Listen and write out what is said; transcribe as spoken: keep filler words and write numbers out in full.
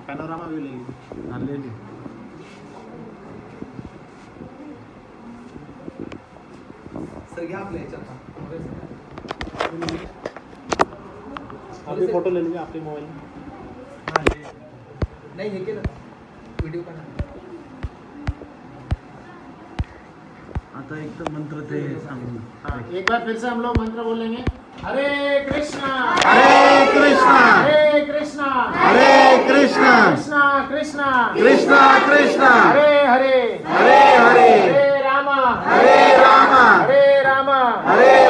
Panorama view ले लीजिए। हाँ ले ली। सर घ्या आपल्या याच्यात आप भी फोटो ले लीजिए आपके मोबाइल में। हाँ नहीं हे केलं व्हिडिओ का आता एक तो मंत्र थे सांगू। हाँ, एक बार फिर से हम लोग मंत्र बोलेंगे। हरे कृष्णा हरे कृष्णा हरे कृष्णा हरे कृष्णा कृष्णा कृष्णा कृष्णा कृष्णा हरे हरे हरे हरे हरे रामा हरे रामा हरे रामा हरे